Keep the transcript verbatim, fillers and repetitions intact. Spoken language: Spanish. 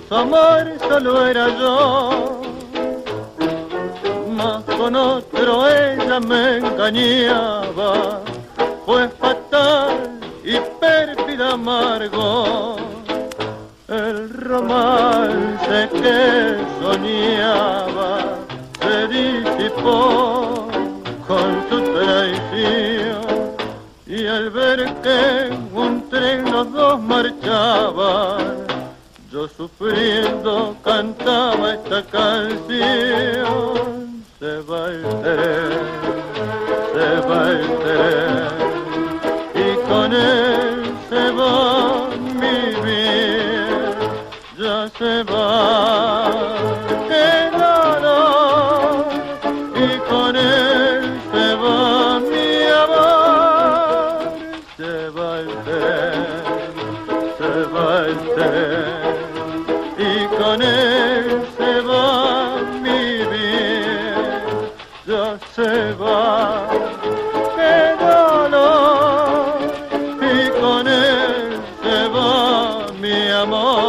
su amor solo era yo, mas con otro ella me engañaba, fue fatal y pérfida amargo el romance que soñaba, se disipó con su traición, y al ver que un tren los dos marchaban, yo sufriendo cantaba esta canción. Se va el tren, se va el tren, y con él se va mi bien, ya se va, qué dolor, y con él se va mi amor. Se va el tren, se va el tren, y con él se va mi bien, ya se va, qué dolor, y con él se va mi amor.